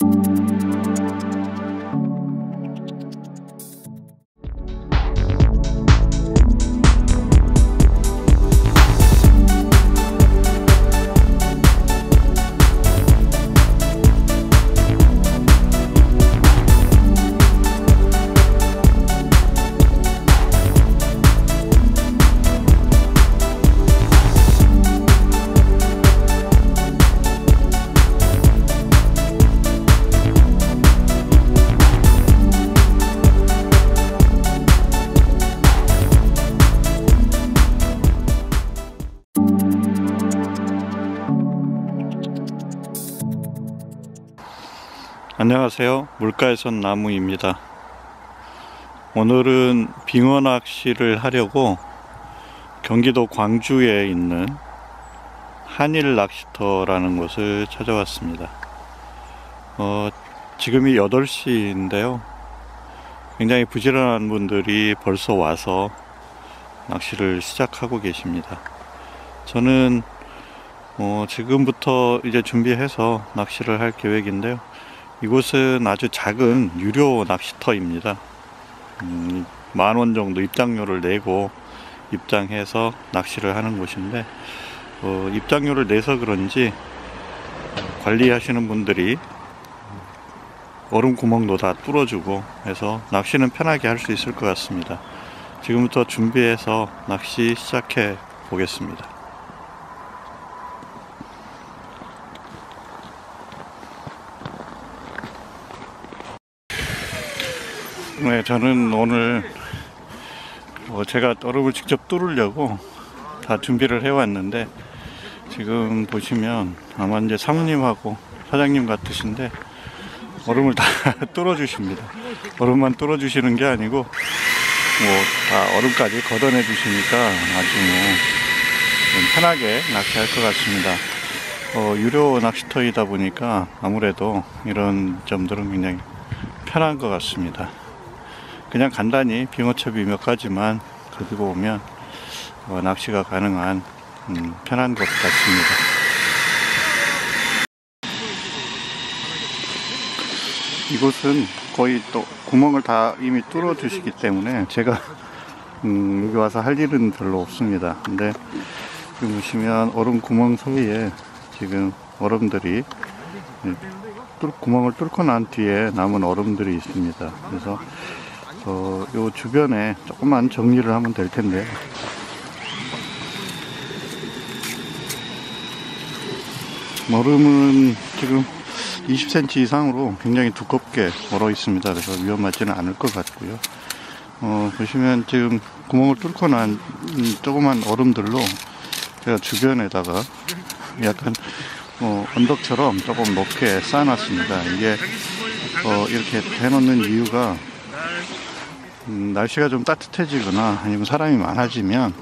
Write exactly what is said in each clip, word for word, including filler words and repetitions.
안녕하세요. 물가에선 나무입니다. 오늘은 빙어 낚시를 하려고 경기도 광주에 있는 한일 낚시터라는 곳을 찾아왔습니다. 어, 지금이 여덟 시인데요 굉장히 부지런한 분들이 벌써 와서 낚시를 시작하고 계십니다. 저는 어, 지금부터 이제 준비해서 낚시를 할 계획인데요, 이곳은 아주 작은 유료 낚시터입니다. 음, 만 원 정도 입장료를 내고 입장해서 낚시를 하는 곳인데, 어, 입장료를 내서 그런지 관리하시는 분들이 얼음 구멍도 다 뚫어주고 해서 낚시는 편하게 할 수 있을 것 같습니다. 지금부터 준비해서 낚시 시작해 보겠습니다. 네, 저는 오늘 어, 제가 얼음을 직접 뚫으려고 다 준비를 해왔는데, 지금 보시면 아마 이제 사모님하고 사장님 같으신데 얼음을 다 뚫어주십니다. 얼음만 뚫어주시는 게 아니고 뭐 다 얼음까지 걷어내 주시니까 아주 뭐 좀 편하게 낚시할 것 같습니다. 어, 유료 낚시터이다 보니까 아무래도 이런 점들은 굉장히 편한 것 같습니다. 그냥 간단히 빙어채비 몇 가지만 가지고 오면 어, 낚시가 가능한 음, 편한 것 같습니다. 이곳은 거의 또 구멍을 다 이미 뚫어 주시기 때문에 제가 음, 여기 와서 할 일은 별로 없습니다. 근데 지금 보시면 얼음 구멍 사이에 지금 얼음들이 뚫, 구멍을 뚫고 난 뒤에 남은 얼음들이 있습니다. 그래서 어, 요 주변에 조금만 정리를 하면 될 텐데, 얼음은 지금 이십 센티미터 이상으로 굉장히 두껍게 얼어 있습니다. 그래서 위험하지는 않을 것 같고요. 어, 보시면 지금 구멍을 뚫고 난 조그만 얼음들로 제가 주변에다가 약간 어, 언덕처럼 조금 높게 쌓아놨습니다. 이게 어, 이렇게 해놓는 이유가 음, 날씨가 좀 따뜻해지거나 아니면 사람이 많아지면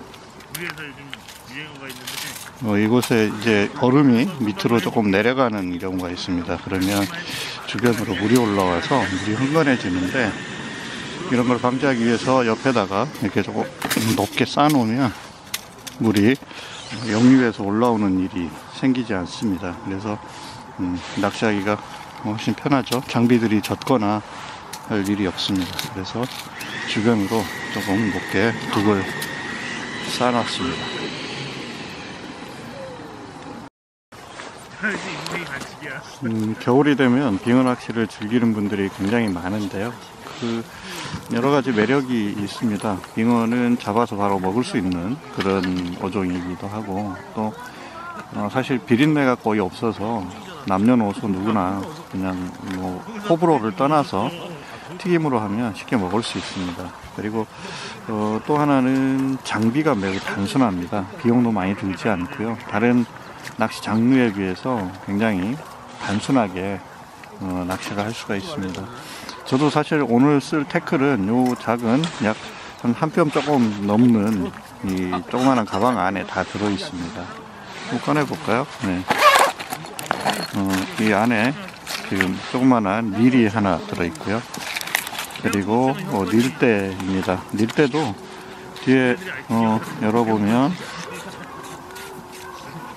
어, 이곳에 이제 얼음이 밑으로 조금 내려가는 경우가 있습니다. 그러면 주변으로 물이 올라와서 물이 흥건해지는데, 이런 걸 방지하기 위해서 옆에다가 이렇게 조금 높게 쌓아놓으면 물이 역류해서 올라오는 일이 생기지 않습니다. 그래서 음, 낚시하기가 훨씬 편하죠. 장비들이 젖거나 할 일이 없습니다. 그래서 주변으로 조금 높게 둑을 쌓아놨습니다. 음, 겨울이 되면 빙어 낚시를 즐기는 분들이 굉장히 많은데요, 그 여러 가지 매력이 있습니다. 빙어는 잡아서 바로 먹을 수 있는 그런 어종이기도 하고, 또 어, 사실 비린내가 거의 없어서 남녀노소 누구나 그냥 뭐 호불호를 떠나서 튀김으로 하면 쉽게 먹을 수 있습니다. 그리고 어, 또 하나는 장비가 매우 단순합니다. 비용도 많이 들지 않고요. 다른 낚시 장르에 비해서 굉장히 단순하게 어, 낚시를 할 수가 있습니다. 저도 사실 오늘 쓸 태클은 요 작은 약 한 한 뼘 조금 넘는 이 조그마한 가방 안에 다 들어 있습니다. 한번 꺼내 볼까요? 네. 어, 이 안에 지금 조그마한 릴이 하나 들어 있고요. 그리고 어, 릴대입니다. 릴대도 뒤에 어, 열어보면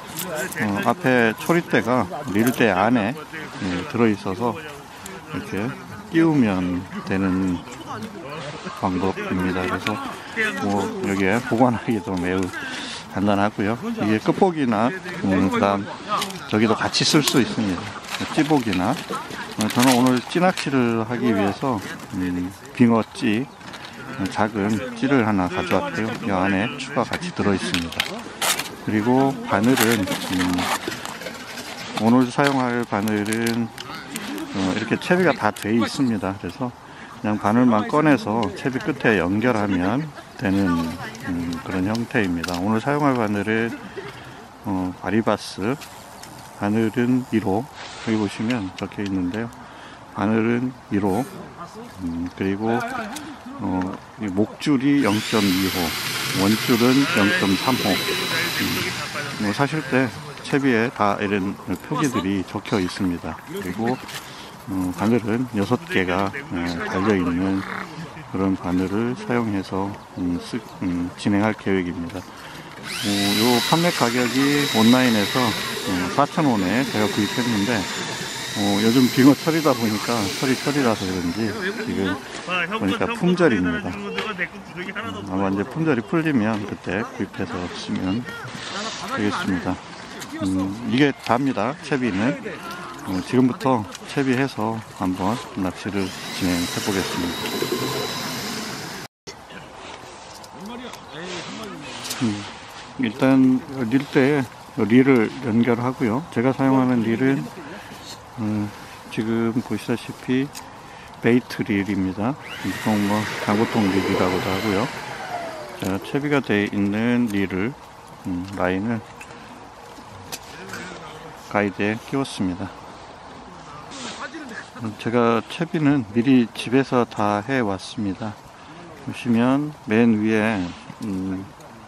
어, 앞에 초리대가 릴대 안에 예, 들어있어서 이렇게 끼우면 되는 방법입니다. 그래서 뭐 여기에 보관하기도 매우 간단하고요. 이게 끝복이나 음, 그다음 저기도 같이 쓸 수 있습니다. 찌복이나 어, 저는 오늘 찌낚시를 하기 위해서 음, 빙어찌 작은 찌를 하나 가져왔고요. 이 안에 추가 같이 들어 있습니다. 그리고 바늘은 음, 오늘 사용할 바늘은 어, 이렇게 채비가 다 되어 있습니다. 그래서 그냥 바늘만 꺼내서 채비 끝에 연결하면 되는 음, 그런 형태입니다. 오늘 사용할 바늘은 어, 바리바스, 바늘은 일 호, 여기 보시면 적혀 있는데요. 바늘은 일 호, 음, 그리고 어, 이 목줄이 영 점 이 호, 원줄은 영 점 삼 호. 음, 뭐 사실 때 채비에 다 이런 표기들이 적혀 있습니다. 그리고 어, 바늘은 여섯 개가 어, 달려있는 그런 바늘을 사용해서 음, 쓰, 음, 진행할 계획입니다. 어, 요 판매 가격이 온라인에서 어, 사천 원에 제가 구입했는데 어, 요즘 빙어 철이다 보니까 철이 철이라서 그런지 지금 보니까 품절입니다. 음, 아마 이제 품절이 풀리면 그때 구입해서 쓰면 되겠습니다. 음, 이게 답니다. 채비는 어, 지금부터 채비해서 한번 낚시를 진행해 보겠습니다. 음, 일단 릴대에 릴을 연결하고요. 제가 사용하는 릴은 음, 지금 보시다시피 베이트 릴입니다. 보통 뭐 장보통 릴이라고도 하고요. 자, 채비가 되어 있는 릴을 음, 라인을 가이드에 끼웠습니다. 제가 채비는 미리 집에서 다 해왔습니다. 보시면 맨 위에 음,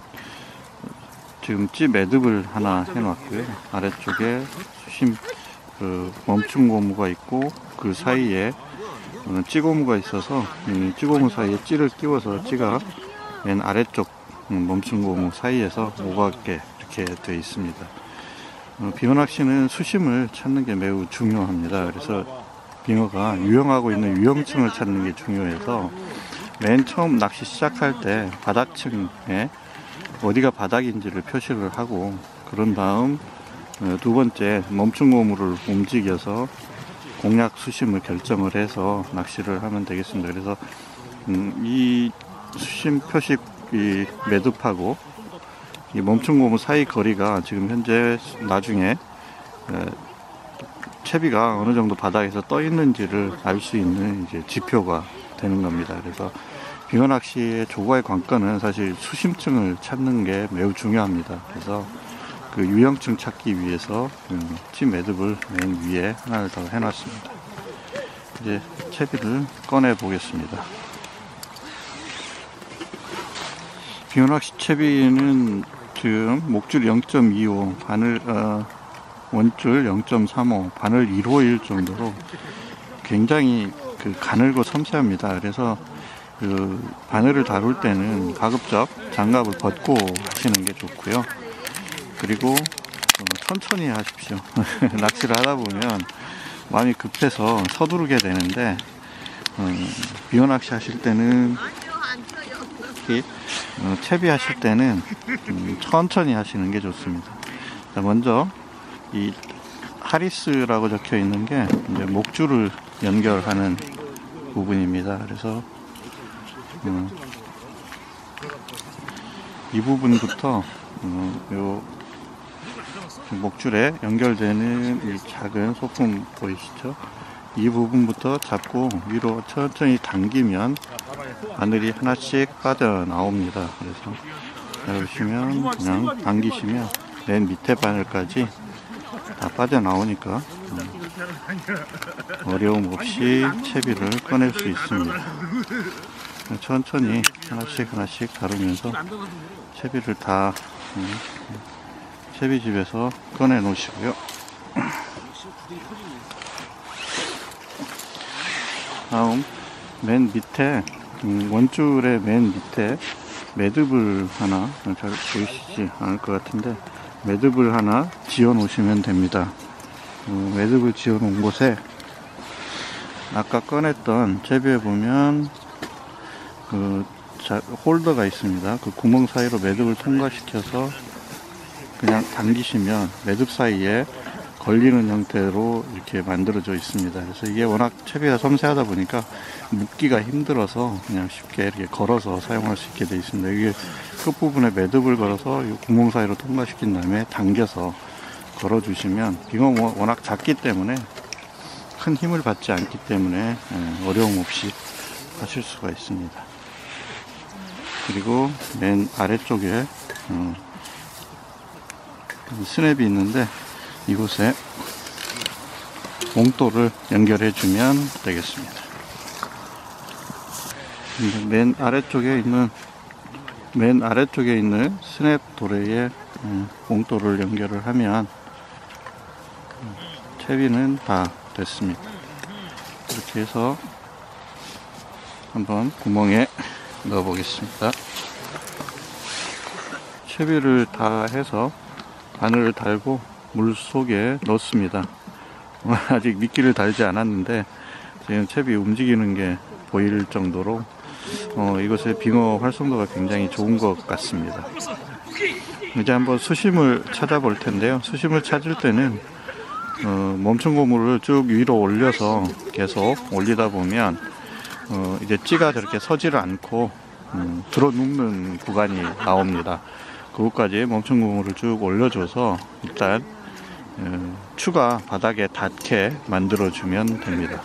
지금 찌 매듭을 하나 해놨고요. 아래쪽에 수심 그 멈춤 고무가 있고 그 사이에 어, 찌 고무가 있어서 이 찌 고무 사이에 찌를 끼워서 찌가 맨 아래쪽 음, 멈춤 고무 사이에서 오가게 이렇게 되어 있습니다. 어, 빙어 낚시는 수심을 찾는 게 매우 중요합니다. 그래서 빙어가 유영하고 있는 유영층을 찾는 게 중요해서 맨 처음 낚시 시작할 때 바닥층에 어디가 바닥인지를 표시를 하고 그런 다음 두 번째 멈춤 고무를 움직여서 공략 수심을 결정을 해서 낚시를 하면 되겠습니다. 그래서 음, 이 수심 표시 이 매듭하고 이 멈춤 고무 사이 거리가 지금 현재 나중에 에, 채비가 어느 정도 바닥에서 떠 있는지를 알 수 있는 이제 지표가 되는 겁니다. 그래서 빙어 낚시의 조과의 관건은 사실 수심층을 찾는 게 매우 중요합니다. 그래서 그 유형층 찾기 위해서 음, 찌 매듭을 맨 위에 하나를 더 해놨습니다. 이제 채비를 꺼내 보겠습니다. 빙어 낚시 채비는 지금 목줄 영 점 이 호, 바늘 어, 원줄 영 점 삼 호, 바늘 일 호일 정도로 굉장히 그 가늘고 섬세합니다. 그래서 그 바늘을 다룰 때는 가급적 장갑을 벗고 하시는 게 좋고요. 그리고 어, 천천히 하십시오. 낚시를 하다 보면 마음이 급해서 서두르게 되는데 어, 빙어 낚시 하실 때는 특히 어, 채비 하실 때는 음, 천천히 하시는 게 좋습니다. 자, 먼저 이 하리스라고 적혀 있는 게 이제 목줄을 연결하는 부분입니다. 그래서 어, 이 부분부터 어, 요 목줄에 연결되는 이 작은 소품 보이시죠? 이 부분부터 잡고 위로 천천히 당기면 바늘이 하나씩 빠져나옵니다. 그래서 보시면 그냥 당기시면 맨 밑에 바늘까지 다 빠져나오니까 어려움 없이 채비를 꺼낼 수 있습니다. 천천히 하나씩 하나씩 다루면서 채비를 다 채비집에서 꺼내 놓으시고요. 다음 맨 밑에 원줄의 맨 밑에 매듭을 하나 잘 보이시지 않을 것 같은데 매듭을 하나 지어 놓으시면 됩니다. 어, 매듭을 지어 놓은 곳에 아까 꺼냈던 채비에 보면 그 자, 홀더가 있습니다. 그 구멍 사이로 매듭을 통과시켜서 그냥 당기시면 매듭 사이에 걸리는 형태로 이렇게 만들어져 있습니다. 그래서 이게 워낙 채비가 섬세하다 보니까 묶기가 힘들어서 그냥 쉽게 이렇게 걸어서 사용할 수 있게 되어 있습니다. 이게 끝부분에 매듭을 걸어서 이 구멍 사이로 통과시킨 다음에 당겨서 걸어주시면, 빙어 워낙 작기 때문에 큰 힘을 받지 않기 때문에 어려움 없이 하실 수가 있습니다. 그리고 맨 아래쪽에 어, 스냅이 있는데 이곳에 몽돌을 연결해 주면 되겠습니다. 맨 아래쪽에 있는 맨 아래쪽에 있는 스냅 도래에 몽돌을 연결을 하면 채비는 다 됐습니다. 이렇게 해서 한번 구멍에 넣어 보겠습니다. 채비를 다 해서 바늘을 달고 물 속에 넣습니다. 아직 미끼를 달지 않았는데 지금 채비 움직이는 게 보일 정도로 어, 이곳의 빙어 활성도가 굉장히 좋은 것 같습니다. 이제 한번 수심을 찾아볼 텐데요. 수심을 찾을 때는 어, 멈춘 고무를 쭉 위로 올려서 계속 올리다 보면 어, 이제 찌가 저렇게 서지를 않고 음, 들어 눕는 구간이 나옵니다. 그곳까지 멈춘 고무를 쭉 올려줘서 일단 어, 추가 바닥에 닿게 만들어주면 됩니다.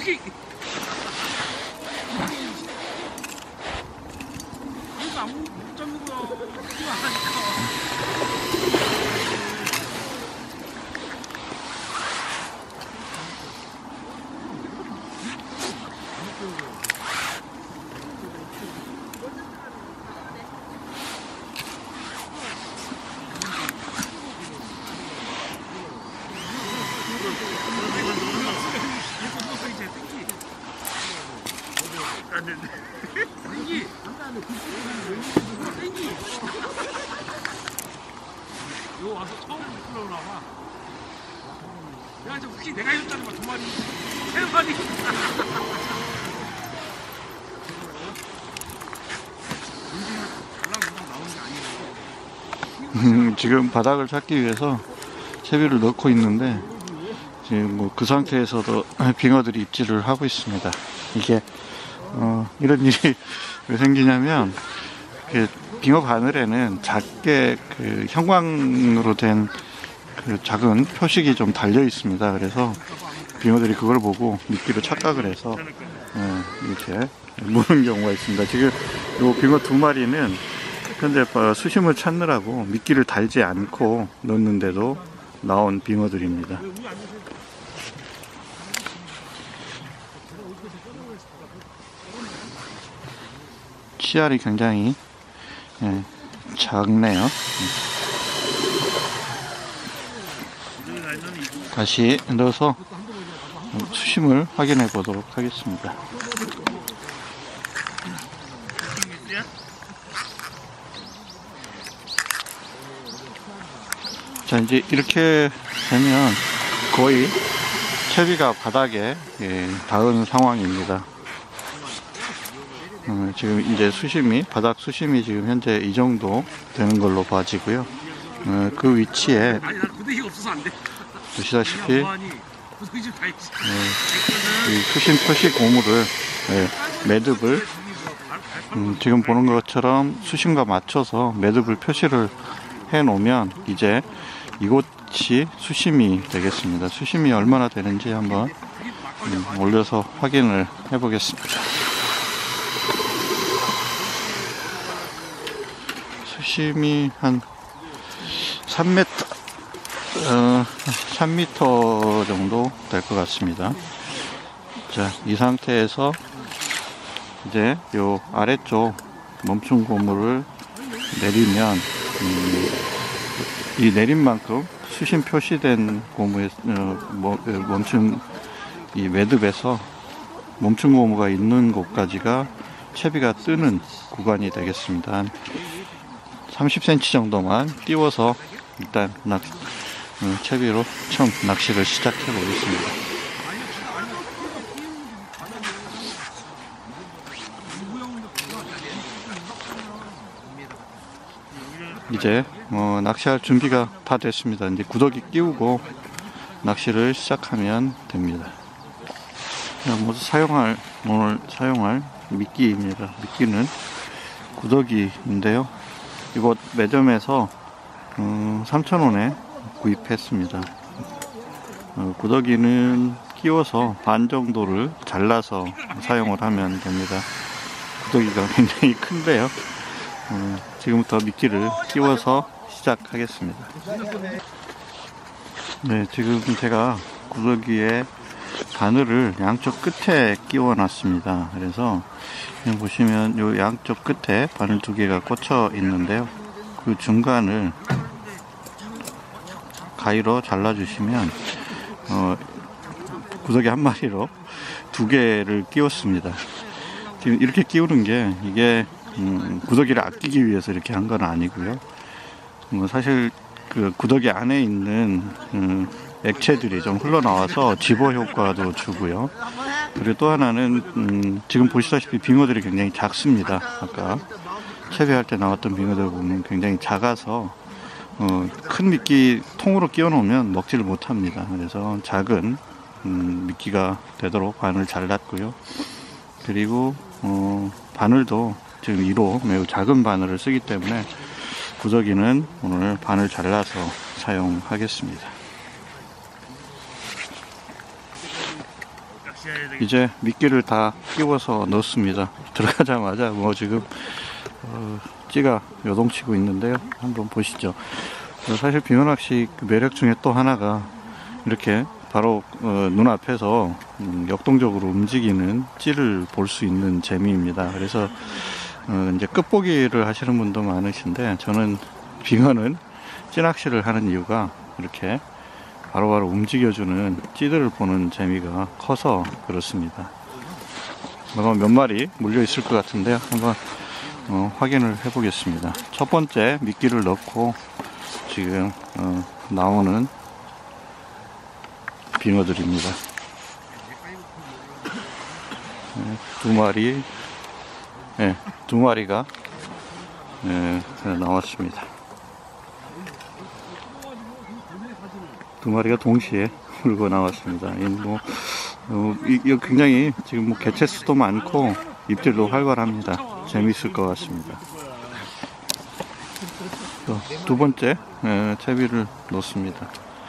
요 와서 처음 풀어오나 봐. 야, 저 혹시 내가 해줬다는 거 두 마리, 세 마리. 음, 지금 바닥을 찾기 위해서 채비를 넣고 있는데 지금 뭐 그 상태에서도 빙어들이 입질을 하고 있습니다. 이게 어, 이런 일이 왜 생기냐면 그 빙어 바늘에는 작게 그 형광으로 된 그 작은 표식이 좀 달려 있습니다. 그래서 빙어들이 그걸 보고 미끼로 착각을 해서 예, 이렇게 무는 경우가 있습니다. 지금 요 빙어 두 마리는 근데 수심을 찾느라고 미끼를 달지 않고 넣는데도 나온 빙어들입니다. 씨알이 굉장히 예, 작네요. 다시 넣어서 수심을 확인해 보도록 하겠습니다. 자, 이제 이렇게 되면 거의 채비가 바닥에 예, 닿은 상황입니다. 어, 지금 이제 수심이, 바닥 수심이 지금 현재 이 정도 되는 걸로 봐지고요. 어, 그 위치에 보시다시피 예, 이 수심 표시 고무를 예, 매듭을 음, 지금 보는 것처럼 수심과 맞춰서 매듭을 표시를 해 놓으면 이제 이곳이 수심이 되겠습니다. 수심이 얼마나 되는지 한번 음, 올려서 확인을 해 보겠습니다. 수심이 한 삼 미터, 어, 삼 미터 정도 될 것 같습니다. 자, 이 상태에서 이제 요 아래쪽 멈춘 고무를 내리면 음, 이 내린 만큼 수심 표시된 고무에 어, 뭐, 멈춘 이 매듭에서 멈춘 고무가 있는 곳까지가 채비가 뜨는 구간이 되겠습니다. 한 삼십 센티미터 정도만 띄워서 일단 낚, 어, 채비로 처음 낚시를 시작해 보겠습니다. 이제 어, 낚시할 준비가 다 됐습니다. 이제 구더기 끼우고 낚시를 시작하면 됩니다. 먼저 사용할 오늘 사용할 미끼입니다. 미끼는 구더기인데요. 이곳 매점에서 어, 삼천 원에 구입했습니다. 어, 구더기는 끼워서 반 정도를 잘라서 사용을 하면 됩니다. 구더기가 굉장히 큰데요. 어, 지금부터 미끼를 끼워서 시작하겠습니다. 네, 지금 제가 구더기에 바늘을 양쪽 끝에 끼워 놨습니다. 그래서 그냥 보시면 요 양쪽 끝에 바늘 두 개가 꽂혀 있는데요. 그 중간을 가위로 잘라 주시면 어, 구더기 한 마리로 두 개를 끼웠습니다. 지금 이렇게 끼우는 게 이게 음, 구더기를 아끼기 위해서 이렇게 한 건 아니고요. 뭐 사실 그 구더기 안에 있는 음, 액체들이 좀 흘러나와서 집어 효과도 주고요. 그리고 또 하나는 음, 지금 보시다시피 빙어들이 굉장히 작습니다. 아까 채비할 때 나왔던 빙어들 보면 굉장히 작아서 어, 큰 미끼 통으로 끼워 놓으면 먹지를 못합니다. 그래서 작은 음, 미끼가 되도록 바늘 잘랐고요. 그리고 어, 바늘도 지금 일 호 매우 작은 바늘을 쓰기 때문에 구더기는 오늘 바늘 잘라서 사용하겠습니다. 이제 미끼를 다 끼워서 넣습니다. 들어가자마자 뭐 지금 어, 찌가 요동치고 있는데요. 한번 보시죠. 사실 빙어낚시 매력 중에 또 하나가 이렇게 바로 어, 눈앞에서 음, 역동적으로 움직이는 찌를 볼 수 있는 재미입니다. 그래서 어, 이제 끝보기를 하시는 분도 많으신데 저는 빙어는 찌낚시를 하는 이유가 이렇게 바로바로 움직여주는 찌들을 보는 재미가 커서 그렇습니다. 아마 몇 마리 물려 있을 것 같은데요. 한번 어, 확인을 해 보겠습니다. 첫 번째 미끼를 넣고 지금 어, 나오는 빙어들입니다. 네, 두 마리, 네, 두 마리가 네, 나왔습니다. 두 마리가 동시에 물고 나왔습니다. 이 뭐, 어, 이, 이 굉장히 지금 뭐 개체 수도 많고 입질도 활발합니다. 재밌을 것 같습니다. 또, 두 번째 에, 채비를 놓습니다.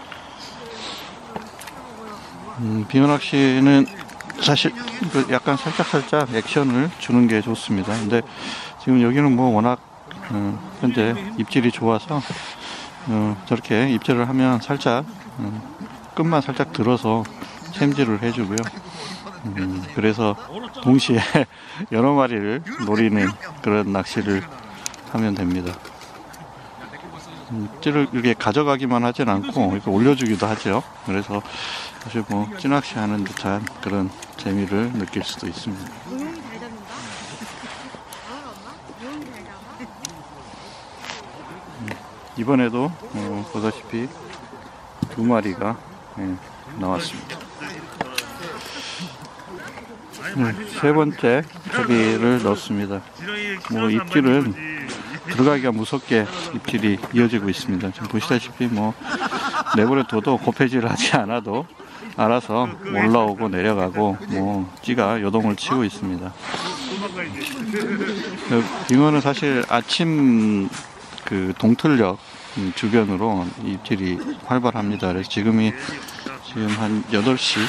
음, 빙어낚시는 사실 그 약간 살짝살짝 액션을 주는 게 좋습니다. 근데 지금 여기는 뭐 워낙 어, 현재 입질이 좋아서 어, 저렇게 입질을 하면 살짝 어, 끝만 살짝 들어서 챔질을 해주고요. 음, 그래서 동시에 여러 마리를 노리는 그런 낚시를 하면 됩니다. 음, 찌를 이렇게 가져가기만 하진 않고 이렇게 올려주기도 하죠. 그래서 사실 뭐 찌낚시 하는 듯한 그런 재미를 느낄 수도 있습니다. 음, 이번에도 어, 보다시피 두 마리가 예, 나왔습니다. 네, 세 번째 채비를 넣습니다. 뭐 입질은 들어가기가 무섭게 입질이 이어지고 있습니다. 지금 보시다시피 뭐 내버려둬도 곱해질을 하지 않아도 알아서 올라오고 내려가고 뭐 찌가 요동을 치고 있습니다. 빙어는 사실 아침 그 동틀역 주변으로 입질이 활발합니다. 그래서 지금이 지금 한 여덟 시를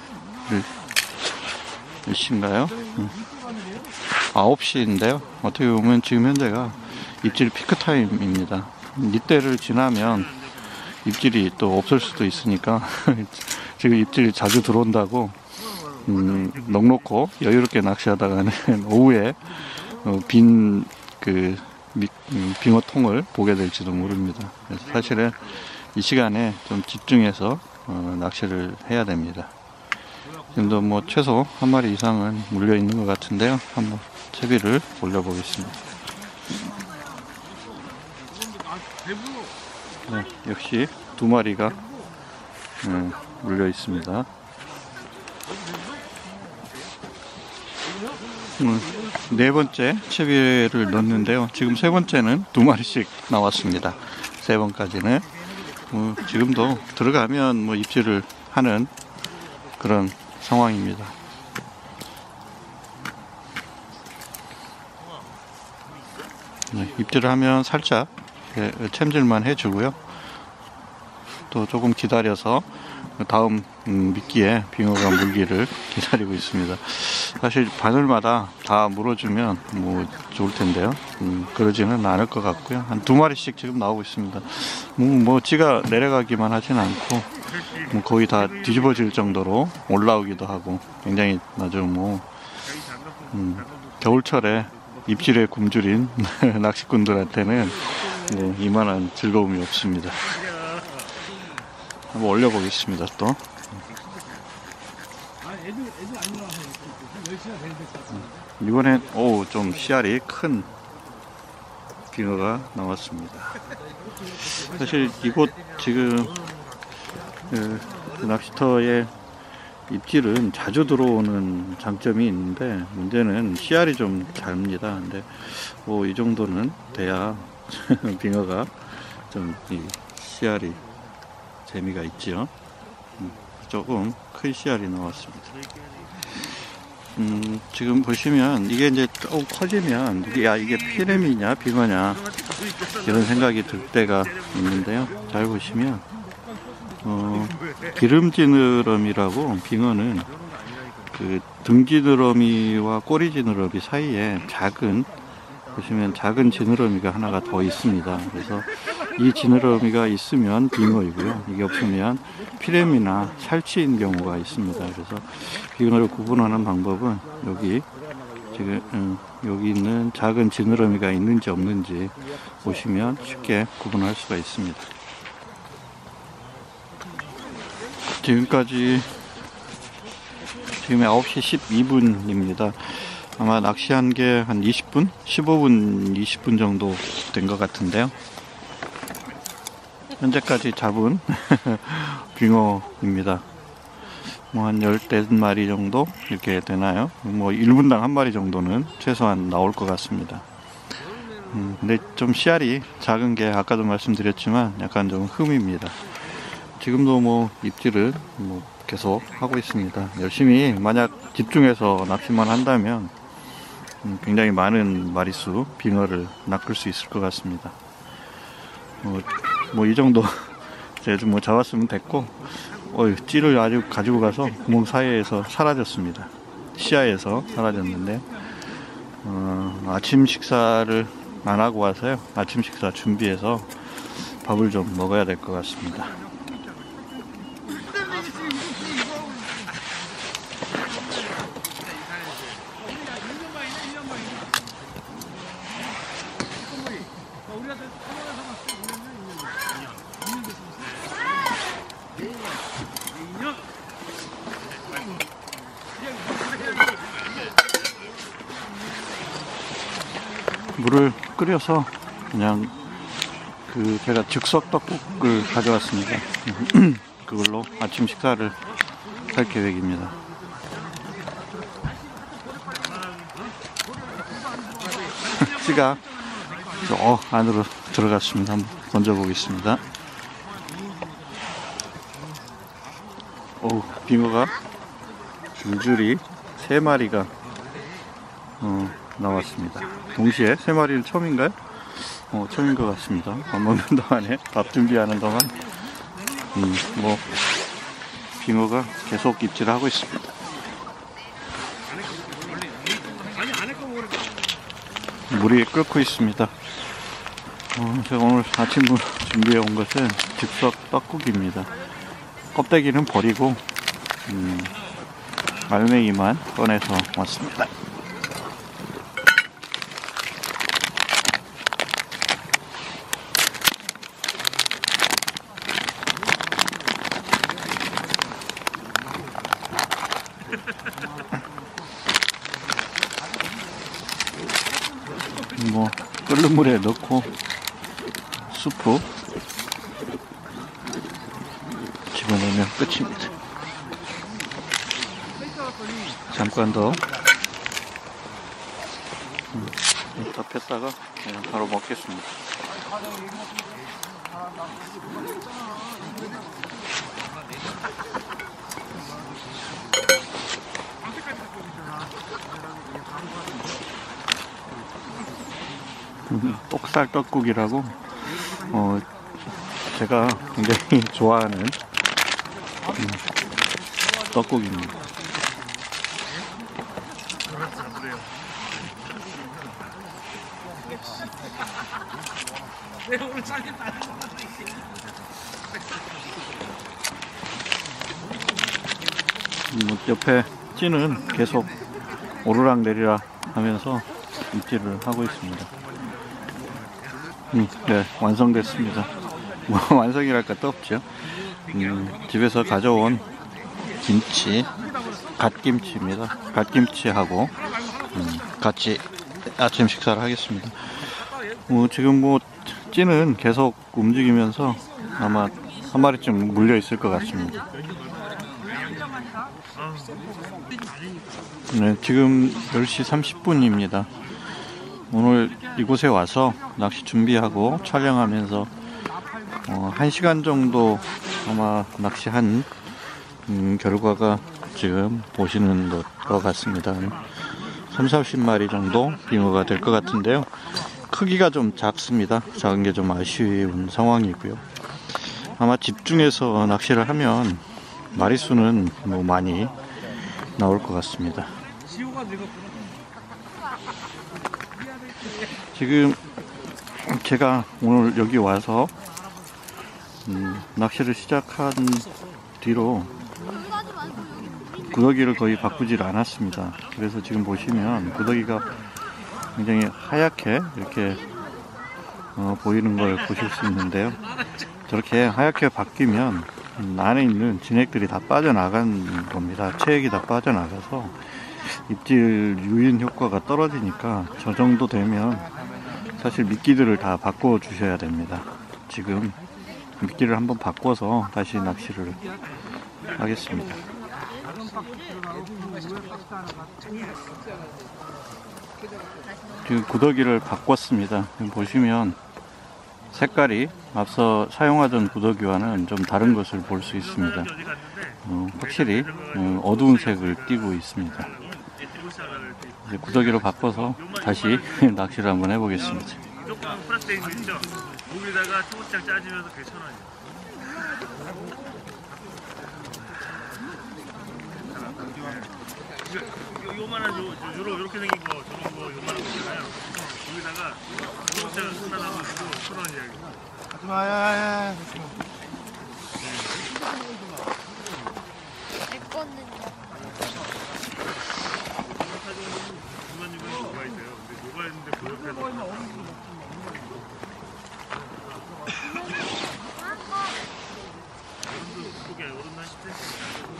몇 시인가요? 아홉 시인데요. 어떻게 보면 지금 현재가 입질 피크 타임입니다. 이때를 지나면 입질이 또 없을 수도 있으니까 지금 입질이 자주 들어온다고 음, 넉넉고 여유롭게 낚시하다가는 오후에 어, 빈 그 빙어통을 보게 될지도 모릅니다. 그래서 사실은 이 시간에 좀 집중해서 어, 낚시를 해야 됩니다. 지금도 뭐 최소 한 마리 이상은 물려 있는 것 같은데요. 한번 채비를 올려보겠습니다. 네, 역시 두 마리가 네, 물려 있습니다. 음, 네 번째 채비를 넣었는데요. 지금 세 번째는 두 마리씩 나왔습니다. 세 번까지는 뭐 지금도 들어가면 뭐 입질을 하는 그런 상황입니다. 네, 입질을 하면 살짝 예, 챔질만 해주고요. 또 조금 기다려서 다음 음, 미끼에 빙어가 물기를 기다리고 있습니다. 사실 바늘마다 다 물어주면 뭐 좋을 텐데요. 음, 그러지는 않을 것 같고요. 한 두 마리씩 지금 나오고 있습니다. 음, 뭐 찌가 내려가기만 하진 않고 뭐 거의 다 뒤집어질 정도로 올라오기도 하고 굉장히 아주 뭐 음, 겨울철에 입질에 굶주린 낚시꾼들한테는 네, 이만한 즐거움이 없습니다. 한번 올려보겠습니다. 또 이번엔 오, 좀 씨알이 큰 빙어가 나왔습니다. 사실 이곳 지금 그 낚시터에 입질은 자주 들어오는 장점이 있는데 문제는 씨알이 좀 작습니다. 근데 뭐 이 정도는 돼야 빙어가 좀 이 씨알이 재미가 있지요. 음, 조금 큰 씨알이 나왔습니다. 음, 지금 보시면 이게 이제 조금 커지면 이게, 야, 이게 피레미냐 빙어냐 이런 생각이 들 때가 있는데요. 잘 보시면 어, 기름지느러미라고 빙어는 그 등지느러미와 꼬리지느러미 사이에 작은 보시면 작은 지느러미가 하나가 더 있습니다. 그래서 이 지느러미가 있으면 빙어이고요. 이게 없으면 피레미나 살치인 경우가 있습니다. 그래서 빙어를 구분하는 방법은 여기 지금 음, 여기 있는 작은 지느러미가 있는지 없는지 보시면 쉽게 구분할 수가 있습니다. 지금까지 지금 아홉 시 십이 분입니다. 아마 낚시한 게 한 이십 분? 십오 분, 이십 분 정도 된 것 같은데요. 현재까지 잡은 빙어입니다. 뭐 한 열댓 마리 정도 이렇게 되나요? 뭐 일 분당 한 마리 정도는 최소한 나올 것 같습니다. 음, 근데 좀 씨알이 작은 게 아까도 말씀드렸지만 약간 좀 흠입니다. 지금도 뭐 입질을 뭐 계속 하고 있습니다. 열심히 만약 집중해서 낚시만 한다면 음, 굉장히 많은 마리수 빙어를 낚을 수 있을 것 같습니다. 뭐 이 정도 이제 좀 뭐 잡았으면 됐고, 어이, 찌를 아주 가지고 가서 구멍 사이에서 사라졌습니다. 시야에서 사라졌는데 어, 아침 식사를 안 하고 와서요. 아침 식사 준비해서 밥을 좀 먹어야 될 것 같습니다. 물을 끓여서 그냥 그 제가 즉석 떡국을 가져왔습니다. 그걸로 아침 식사를 할 계획입니다. 찌가 저 안으로 들어갔습니다. 한번 던져보겠습니다. 오, 빙어가 줄줄이 세 마리가 어, 나왔습니다. 동시에 세 마리는 처음인가요? 어, 처음인 것 같습니다. 밥 먹는 동안에, 밥 준비하는 동안 음, 뭐 빙어가 계속 입질을 하고 있습니다. 물이 끓고 있습니다. 어, 제가 오늘 아침으로 준비해 온 것은 즉석 떡국입니다. 껍데기는 버리고 음, 알맹이만 꺼내서 왔습니다. 뭐 끓는 물에 넣고 수프 그냥 끝입니다. 잠깐 더, 음, 더 폈다가 그냥 바로 먹겠습니다. 음, 똑살 떡국이라고 어, 제가 굉장히 좋아하는 음, 떡국입니다. 내가 오늘 잘렸다. 음, 옆에 찌는 계속 오르락 내리락 하면서 입질을 하고 있습니다. 음, 네, 완성됐습니다. 뭐 완성이랄까 또 없죠. 음, 집에서 가져온 김치, 갓김치입니다. 갓김치하고 음, 같이 아침 식사를 하겠습니다. 어, 지금 뭐 찌는 계속 움직이면서 아마 한 마리쯤 물려 있을 것 같습니다. 네, 지금 열 시 삼십 분입니다. 오늘 이곳에 와서 낚시 준비하고 촬영하면서 어, 한 시간 정도 아마 낚시한 음, 결과가 지금 보시는 것 같습니다. 삼사십 마리 정도 빙어가 될 것 같은데요. 크기가 좀 작습니다. 작은 게 좀 아쉬운 상황이고요. 아마 집중해서 낚시를 하면 마리수는 뭐 많이 나올 것 같습니다. 지금 제가 오늘 여기 와서 음, 낚시를 시작한 뒤로 구더기를 거의 바꾸질 않았습니다. 그래서 지금 보시면 구더기가 굉장히 하얗게 이렇게 어, 보이는 걸 보실 수 있는데요. 저렇게 하얗게 바뀌면 음, 안에 있는 진액들이 다 빠져나간 겁니다. 체액이 다 빠져나가서 입질 유인 효과가 떨어지니까 저 정도 되면 사실 미끼들을 다 바꿔 주셔야 됩니다. 지금 미끼를 한번 바꿔서 다시 낚시를 하겠습니다. 지금 구더기를 바꿨습니다. 보시면 색깔이 앞서 사용하던 구더기와는 좀 다른 것을 볼 수 있습니다. 어, 확실히 어, 어두운 색을 띠고 있습니다. 이제 구더기로 바꿔서 다시 낚시를 한번 해보겠습니다. 무조건 플러스 돼 있죠. 목에다가 초고추장 짜주면서 그게 천 원이에요. 요만한 요, 요로 요렇게 생긴 거 저런 거 요만한 거 있잖아요. 여기다가 초고추장 하나 넣어서 천 원이야. 하지마, 야야야. 내 거는 이만 유명이 녹아 있어요. 근데 녹아 있는데 그 옆에서 어른도 그게 어른 한 십 센티미터.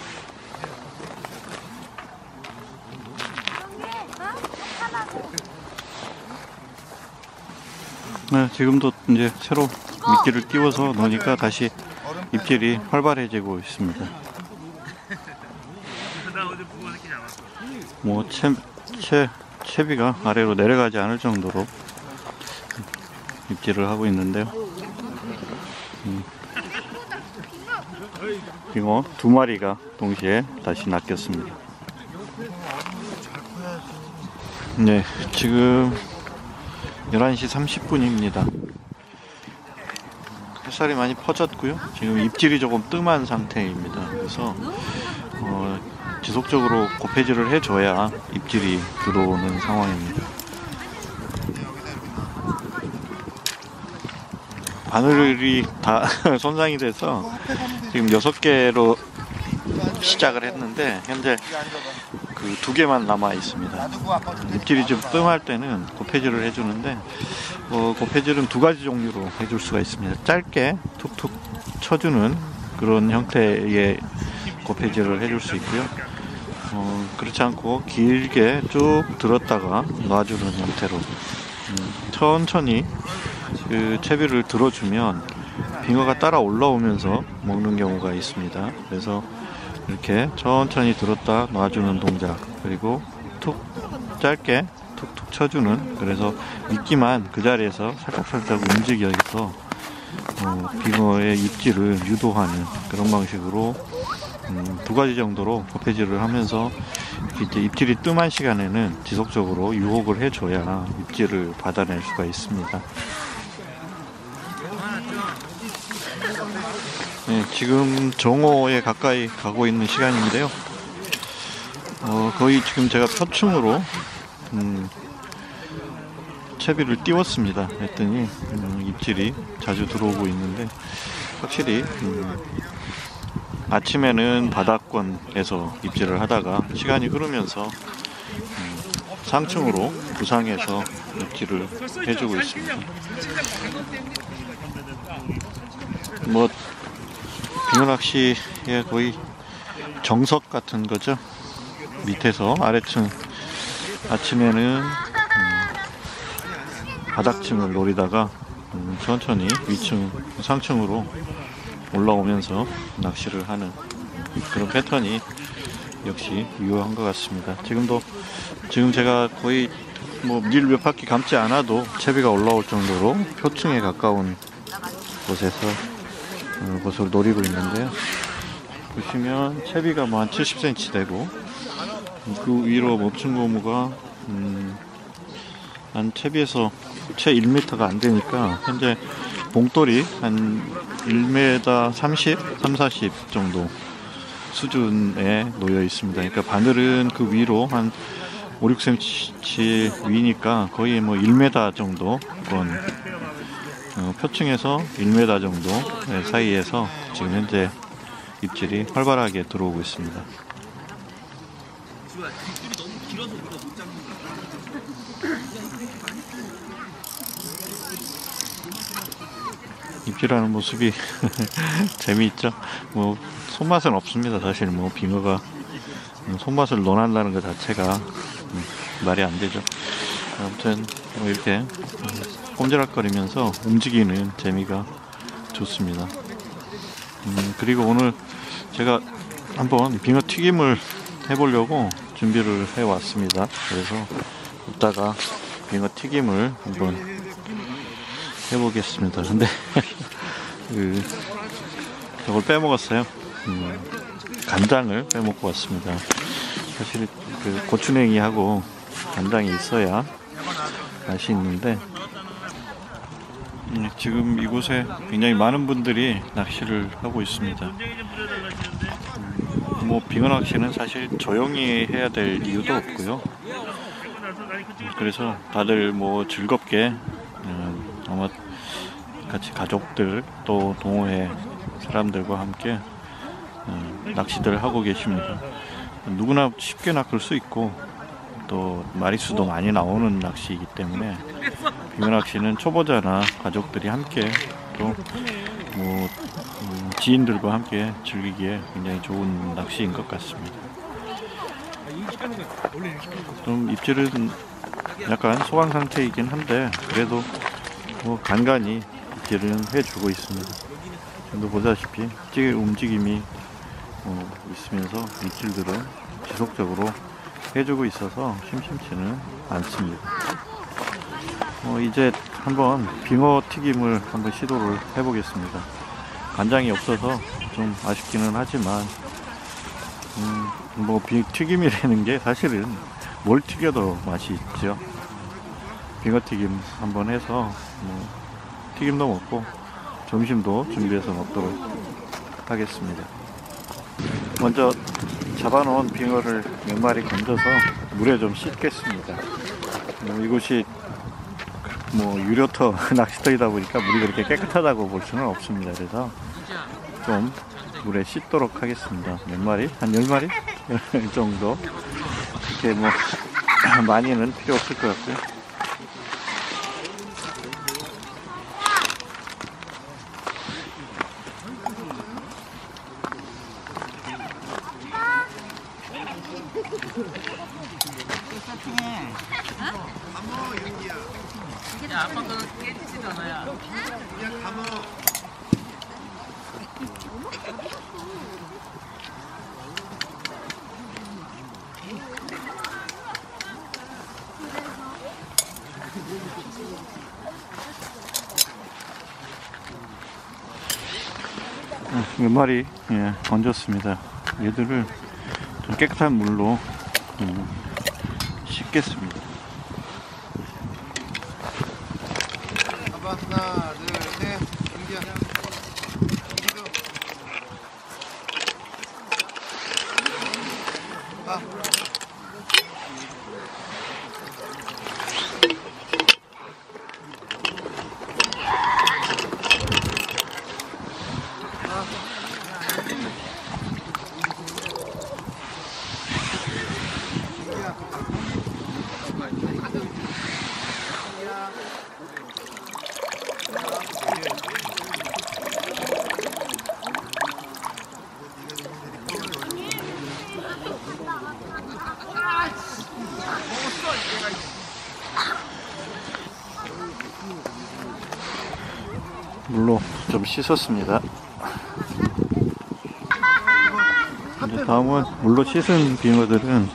네, 지금도 이제 새로 미끼를 끼워서 놓으니까 다시 입질이 활발해지고 있습니다. 나 어제 부고 새끼 잡았어. 뭐 채, 채, 채비가 아래로 내려가지 않을 정도로 입질을 하고 있는데요. 음. 빙어 두 마리가 동시에 다시 낚였습니다. 네, 지금 열한 시 삼십 분입니다. 햇살이 많이 퍼졌고요. 지금 입질이 조금 뜸한 상태입니다. 그래서 어, 지속적으로 고패질을 해줘야 입질이 들어오는 상황입니다. 바늘이 다 손상이 돼서 지금 여섯 개로 시작을 했는데 현재 그 두 개만 남아 있습니다. 입질이 좀 뜸할 때는 고패질을 해주는데 어, 고패질은 두 가지 종류로 해줄 수가 있습니다. 짧게 툭툭 쳐주는 그런 형태의 고패질을 해줄 수 있고요. 어, 그렇지 않고 길게 쭉 들었다가 놔주는 형태로 음, 천천히 그 채비를 들어주면 빙어가 따라 올라오면서 먹는 경우가 있습니다. 그래서 이렇게 천천히 들었다 놔주는 동작, 그리고 툭 짧게 툭툭 쳐주는, 그래서 미끼만 그 자리에서 살짝살짝 움직여서 어, 빙어의 입질을 유도하는 그런 방식으로 음, 두 가지 정도로 포페질을 하면서 이제 입질이 뜸한 시간에는 지속적으로 유혹을 해줘야 입질을 받아낼 수가 있습니다. 네, 지금 정오에 가까이 가고 있는 시간인데요. 어, 거의 지금 제가 표층으로 음, 채비를 띄웠습니다. 했더니 음, 입질이 자주 들어오고 있는데, 확실히 음, 아침에는 바닥권에서 입질을 하다가 시간이 흐르면서 음, 상층으로 부상해서 입질을 해주고 있습니다. 뭐 빙어낚시의 거의 정석 같은 거죠. 밑에서 아래층, 아침에는 음, 바닥층을 노리다가 음, 천천히 위층, 상층으로 올라오면서 낚시를 하는 그런 패턴이 역시 유효한 것 같습니다. 지금도 지금 제가 거의 뭐 밀 몇 바퀴 감지 않아도 채비가 올라올 정도로 표층에 가까운 곳에서 어, 곳을 노리고 있는데요. 보시면 채비가 뭐 한 칠십 센티미터 되고, 그 위로 멈춘고무가 음, 한 채비에서 채 일 미터가 안 되니까 현재 봉돌이 한 일 미터 삼십, 삼, 사십 정도 수준에 놓여 있습니다. 그러니까 바늘은 그 위로 한 오, 육 센티미터 위니까 거의 뭐 일 미터 정도, 어, 표층에서 일 미터 정도 사이에서 지금 현재 입질이 활발하게 들어오고 있습니다. 입질하는 모습이 재미있죠. 뭐 손맛은 없습니다. 사실 뭐 빙어가 손맛을 논한다는 것 자체가 말이 안 되죠. 아무튼 뭐 이렇게 꼼지락거리면서 움직이는 재미가 좋습니다. 음, 그리고 오늘 제가 한번 빙어 튀김을 해보려고 준비를 해왔습니다. 그래서 이따가 빙어 튀김을 한번 해보겠습니다. 근데 그 저걸 빼먹었어요. 음, 간장을 빼먹고 왔습니다. 사실 그 고추냉이하고 간장이 있어야 맛이 있는데, 음, 지금 이곳에 굉장히 많은 분들이 낚시를 하고 있습니다. 음, 뭐 빙어 낚시는 사실 조용히 해야 될 이유도 없고요. 그래서 다들 뭐 즐겁게 음, 아마 같이 가족들 또 동호회 사람들과 함께 음, 낚시들 하고 계십니다. 누구나 쉽게 낚을 수 있고 또 마리수도 많이 나오는 낚시이기 때문에 빙어 낚시는 초보자나 가족들이 함께 또 뭐 음, 지인들과 함께 즐기기에 굉장히 좋은 낚시인 것 같습니다. 좀 입질은 약간 소강 상태이긴 한데 그래도 뭐 간간히 입질은 해주고 있습니다. 지금도 보다시피 찌개 움직임이 어, 있으면서 입질들은 지속적으로 해주고 있어서 심심치는 않습니다. 어, 이제 한번 빙어 튀김을 한번 시도를 해보겠습니다. 간장이 없어서 좀 아쉽기는 하지만 음, 뭐 튀김이라는 게 사실은 뭘 튀겨도 맛이 있죠. 빙어 튀김 한번 해서 뭐 튀김도 먹고 점심도 준비해서 먹도록 하겠습니다. 먼저 잡아놓은 빙어를 몇 마리 건져서 물에 좀 씻겠습니다. 뭐 이곳이 뭐 유료터 낚시터이다 보니까 물이 그렇게 깨끗하다고 볼 수는 없습니다. 그래서 좀 물에 씻도록 하겠습니다. 몇 마리? 한 열 마리 정도. 이렇게 뭐 많이는 필요 없을 것 같고요. 야, 아빠 거는 깨지지도 않아요. 그냥 감어. 몇 마리 예, 얹었습니다. 얘들을 좀 깨끗한 물로 음, 씻겠습니다. 하나, 둘, 셋, 준비야. 준비도. 아. 물로 좀 씻었습니다. 이제 다음은 물로 씻은 빙어들은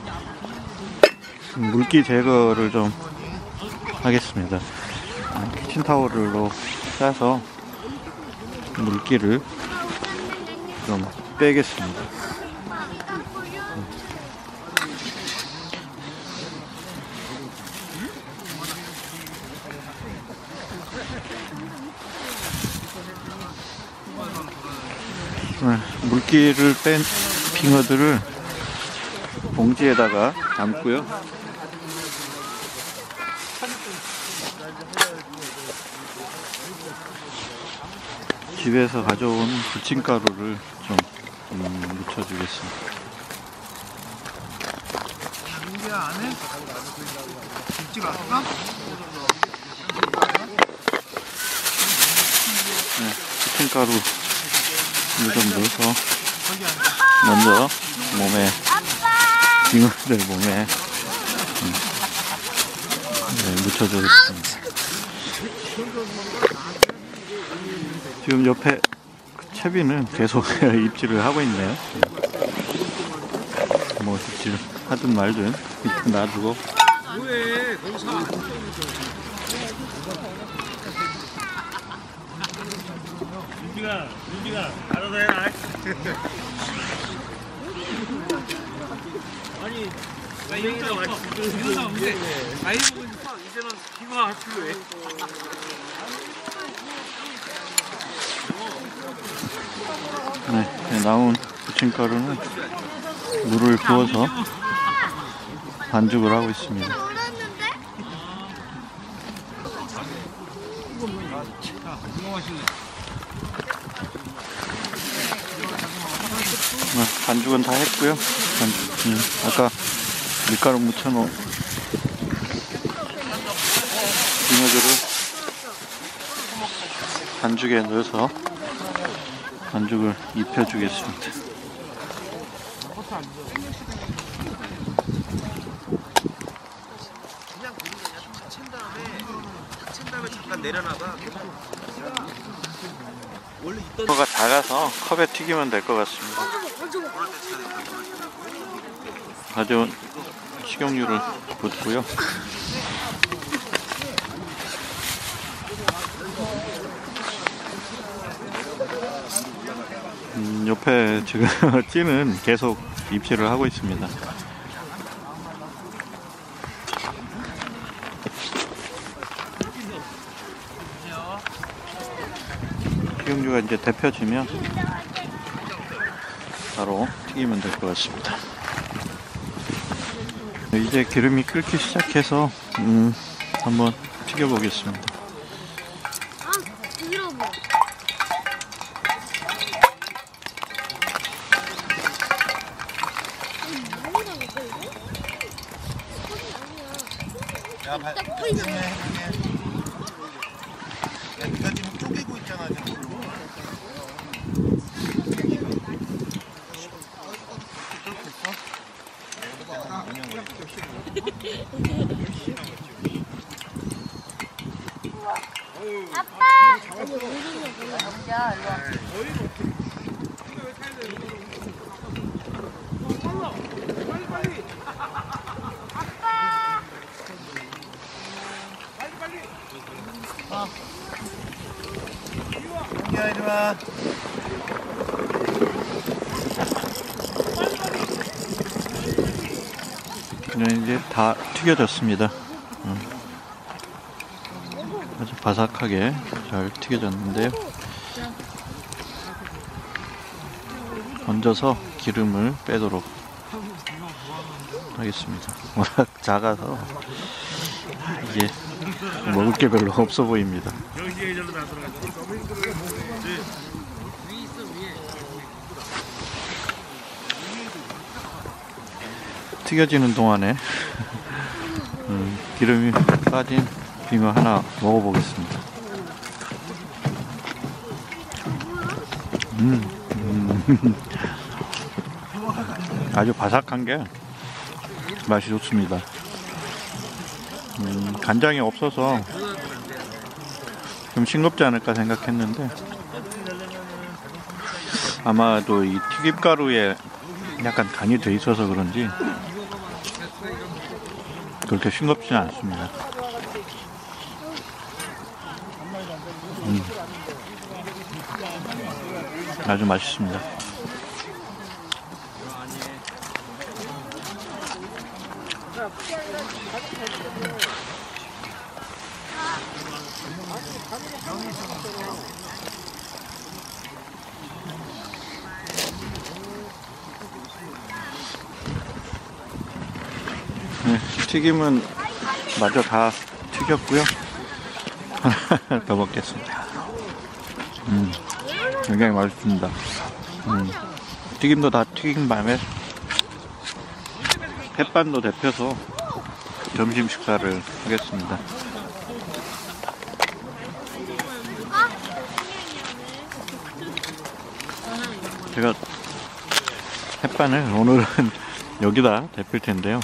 물기 제거를 좀 하겠습니다. 키친타월로 싸서 물기를 좀 빼겠습니다. 네, 물기를 뺀 빙어들을 봉지에다가 담고요. 집에서 가져온 부침가루를 좀 음, 묻혀주겠습니다. 준비야 안 해? 김치 왔어? 네, 부침가루 물 좀 넣어서 먼저 몸에 빙어들 몸에 음, 네, 묻혀주겠습니다. 지금 옆에 채비는 계속 입질을 하고 있네요. 뭐 입질 하든 말든 일단 놔두고. 뭐해 거기서 윤기가 윤기가 알아서 해라. 아니 나 이런 사람 없어. 이런 사람 없는데 나이 먹으니까 이제는 빙어가 필요해. 네, 네, 나온 부침가루는 물을 부어서 반죽을 하고 있습니다. 네, 반죽은 다 했고요. 반죽, 음, 아까 밀가루 묻혀놓은 빙어들을 반죽에 넣어서 반죽을 입혀주겠습니다. 그냥 그냥 탁친 다음에 탁친 다음에 잠깐 내려놔봐. 원래 있던 빙어가 작아서 컵에 튀기면 될 것 같습니다. 가져온 식용유를 붓고요. 음, 옆에 지금 찌는 계속 입질을 하고 있습니다. 식용유가 이제 데펴지면 바로 튀기면 될 것 같습니다. 이제 기름이 끓기 시작해서 음, 한번 튀겨 보겠습니다. 아, 부드러워. 야, 발, 때문에 해줄게. 야, 네가 지금 쪼개고 있잖아, 지금. 아빠! 야, 이리 와. 네, 이제 다 튀겨졌습니다. 음. 아주 바삭하게 잘 튀겨졌는데요. 얹어서 기름을 빼도록 하겠습니다. 워낙 작아서 이게 먹을 게 별로 없어 보입니다. 여기에 절로 다 들어가죠. 튀겨지는 동안에 음, 기름이 빠진 빙어 하나 먹어보겠습니다. 음, 음. 아주 바삭한 게 맛이 좋습니다. 음, 간장이 없어서 좀 싱겁지 않을까 생각했는데 아마도 이 튀김가루에 약간 간이 돼 있어서 그런지 그렇게 싱겁지는 않습니다. 음. 아주 맛있습니다. 네, 튀김은 마저 다 튀겼고요. 하나 더 먹겠습니다. 음, 굉장히 맛있습니다. 음, 튀김도 다 튀긴 밤에 햇반도 데펴서 점심 식사를 하겠습니다. 제가 햇반을 오늘은 여기다 데필 텐데요.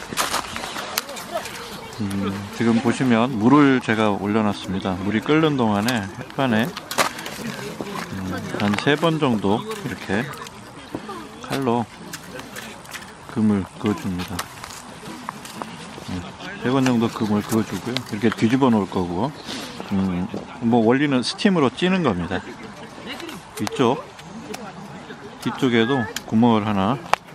음, 지금 보시면 물을 제가 올려놨습니다. 물이 끓는 동안에 햇반에 음, 한 세 번 정도 이렇게 칼로 금을 그어줍니다. 음, 세 번 정도 금을 그어주고요. 이렇게 뒤집어 놓을 거고, 음, 뭐 원리는 스팀으로 찌는 겁니다. 이쪽 뒤쪽에도 구멍을 하나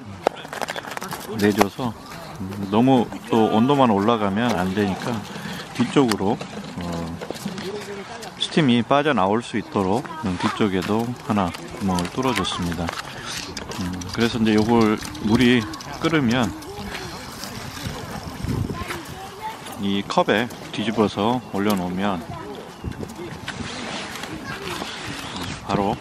내줘서 음, 너무 또 온도만 올라가면 안 되니까 뒤쪽으로 어, 스팀이 빠져나올 수 있도록 뒤쪽에도 하나 구멍을 뚫어줬습니다. 음, 그래서 이제 요걸 물이 끓으면 이 컵에 뒤집어서 올려놓으면 바로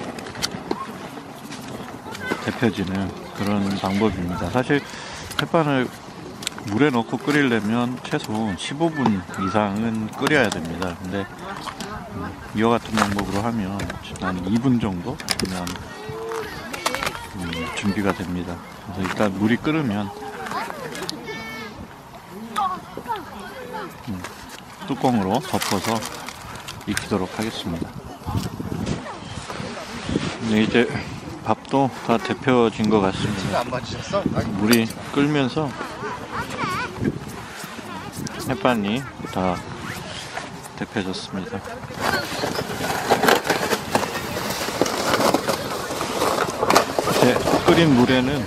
데펴지는 그런 방법입니다. 사실 햇반을 물에 넣고 끓이려면 최소 십오 분 이상은 끓여야 됩니다. 근데 음, 이와 같은 방법으로 하면 한 이 분 정도 그냥 음, 준비가 됩니다. 그래서 일단 물이 끓으면 음, 뚜껑으로 덮어서 익히도록 하겠습니다. 네, 이제 밥도 다 데펴진 것 같습니다. 안 맞으셨어? 물이 끓면서 햇반이 다 데펴졌습니다. 이제 끓인 물에는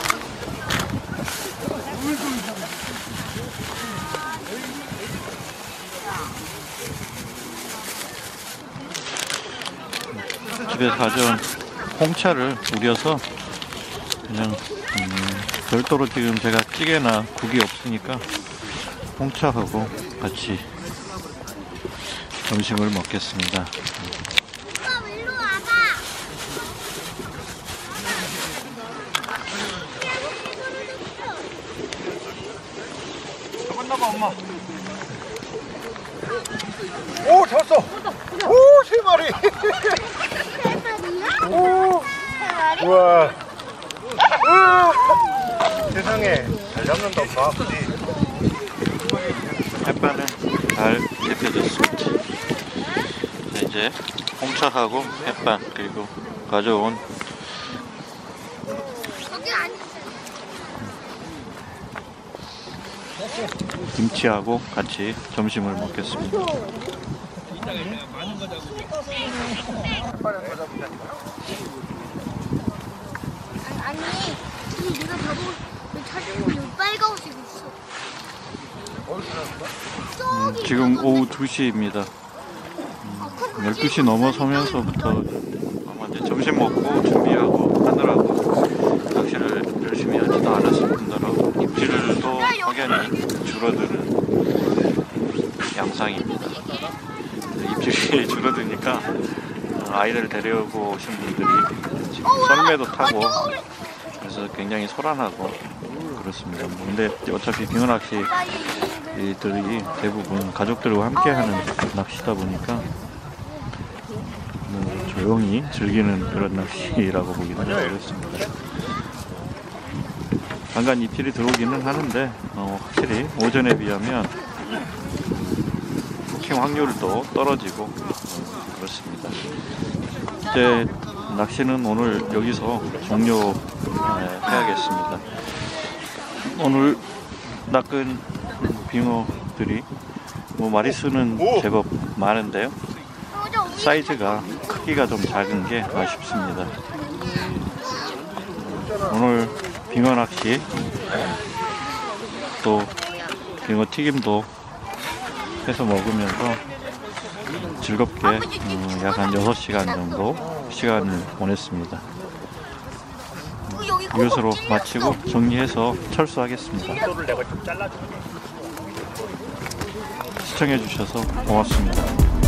집에서 가져온 홍차를 우려서 그냥 음, 별도로 지금 제가 찌개나 국이 없으니까 홍차하고 같이 점심을 먹겠습니다. 엄마 일로 와봐. 잡았나봐 엄마. 오 잡았어. 오 세 마리. 오. 우와. 으. 세상에 잘 잡는다 엄마. 그지? 햇반은 잘 데펴졌습니다. 자, 이제 홍차하고 햇반 그리고 가져온 거기 아니지. 김치하고 같이 점심을 먹겠습니다. 아니, 아니, 지금 내가 바보 찾은 거 빨간 옷 지금 오후 두 시입니다. 음, 열두 시 넘어서면서부터 아마 이제 점심 먹고 준비하고 하느라고 낚시를 열심히 하지도 않았을 뿐더러 입질도 확연히 줄어드는 양상입니다. 입질이 줄어드니까 아이들 데려오고 오신 분들이 지금 썰매도 타고 그래서 굉장히 소란하고 그렇습니다. 뭐 근데 어차피 빙어낚시 이들이 대부분 가족들과 함께하는 낚시다 보니까 뭐 조용히 즐기는 그런 낚시라고 보기는 어렵습니다. 잠깐 입질이 들어오기는 하는데 어, 확실히 오전에 비하면 포킹 확률도 떨어지고 어, 그렇습니다. 이제 낚시는 오늘 여기서 종료해야겠습니다. 오늘 낚은 빙어들이 뭐 마리수는 제법 많은데요. 사이즈가 크기가 좀 작은 게 아쉽습니다. 오늘 빙어 낚시 또 빙어 튀김도 해서 먹으면서 즐겁게 어, 약 한 여섯 시간 정도 시간을 보냈습니다. 이것으로 마치고 정리해서 철수하겠습니다. 시청해주셔서 고맙습니다.